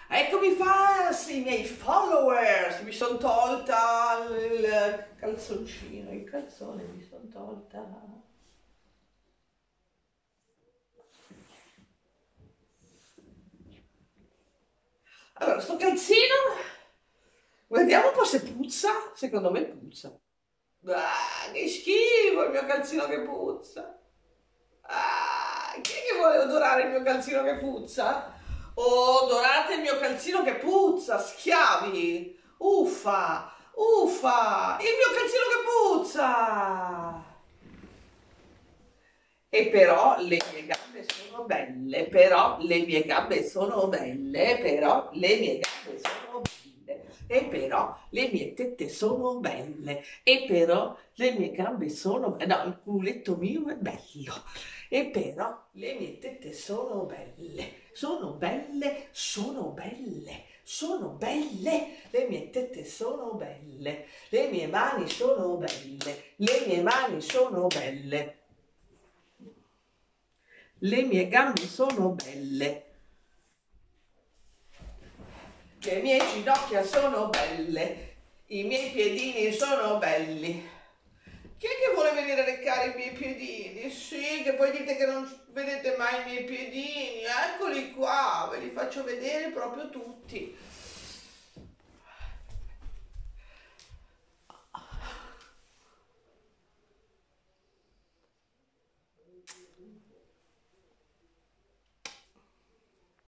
Eccomi fans, i miei followers, mi sono tolta il calzoncino, il calzone mi sono tolta. Allora, sto calzino, guardiamo un po' se puzza, secondo me puzza. Ah, che schifo il mio calzino che puzza. Ah, chi è che vuole odorare il mio calzino che puzza? Odorate il mio calzino che puzza, schiavi! Uffa, uffa, il mio calzino che puzza! E però le mie gambe sono belle, però le mie gambe sono belle, però le mie gambe sono belle, e però le mie tette sono belle, e però le mie gambe sono belle, no, il culetto mio è bello, e però le mie tette sono belle, sono belle, sono belle. Sono belle, le mie tette sono belle, le mie mani sono belle, le mie mani sono belle. Le mie gambe sono belle, le mie ginocchia sono belle, i miei piedini sono belli. Chi è che vuole venire a leccare i miei piedini? Sì, che poi dite che non vedete mai i miei piedini. Eccoli qua, ve li faccio vedere proprio tutti.